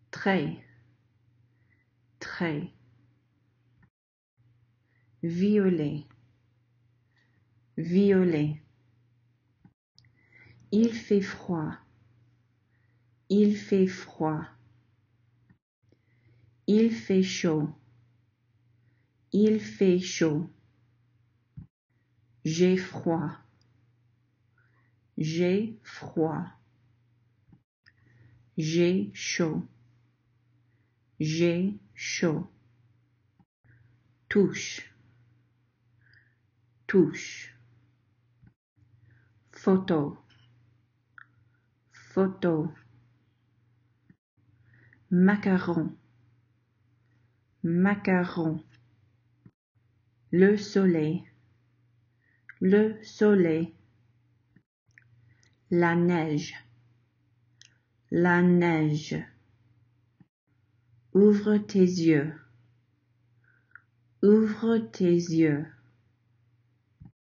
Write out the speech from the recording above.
très, très. Violet, violet. Il fait froid, il fait froid. Il fait chaud, il fait chaud. J'ai froid, j'ai froid. J'ai chaud, j'ai chaud. Touche, touche. Photo, photo. Macaron, macaron. Le soleil, le soleil. La neige, la neige. Ouvre tes yeux, ouvre tes yeux.